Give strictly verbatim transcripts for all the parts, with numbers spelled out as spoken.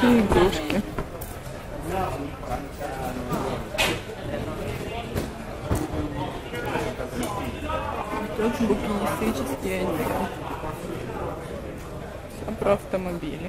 детские игрушки. Тут букинистический отдел. Все про автомобили.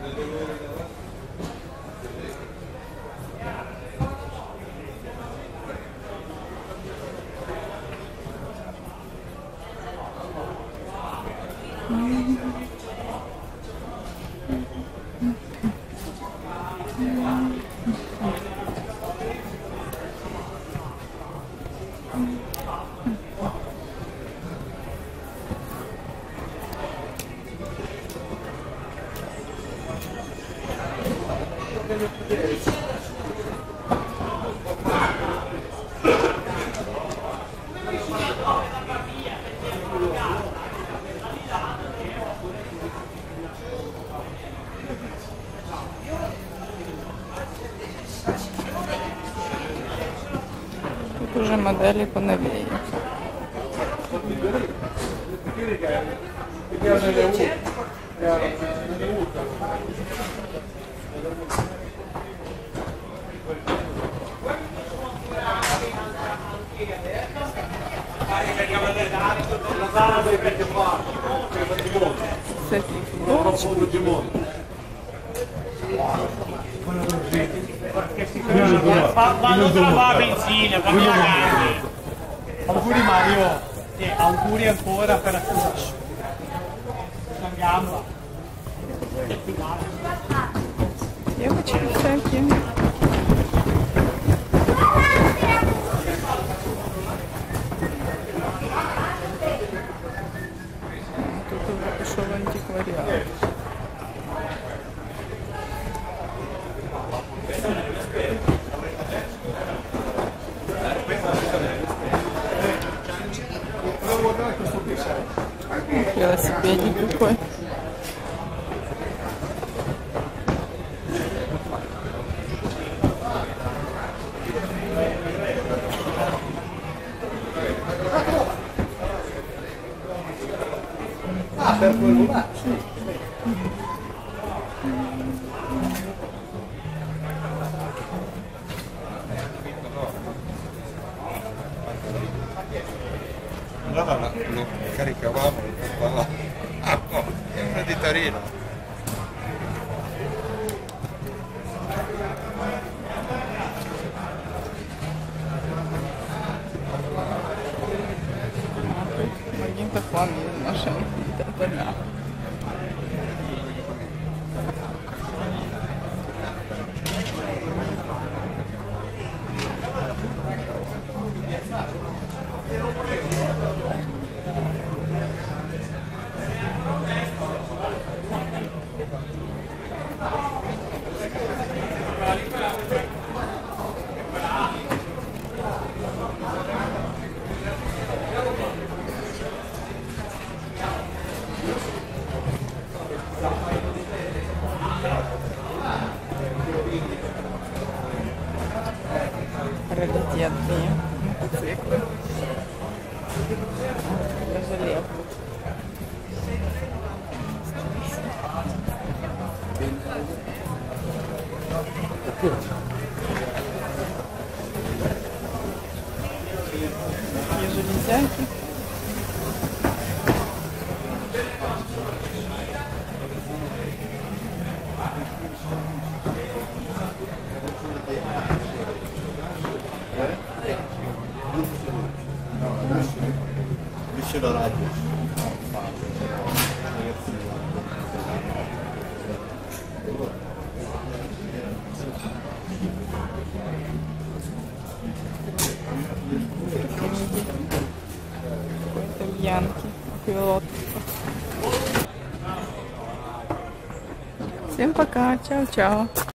Тут уже модели поновее. Всякие футболочки. Quando trova benzina, quando grandi. Auguri Mario e auguri ancora per la tua gamba. Девочки всякие. Тут уже пошел антиквариат. Велосипедик какой. Ah, per quello là. Allora lo caricavamo là. Ah, no, è una di Torino. Magenta qua mi lascia da раритетные мотоциклы. Даже лев. Такие железяки. Vicino alla radio. Какой-то Бьянки, пилот. Всем пока, чао-чао.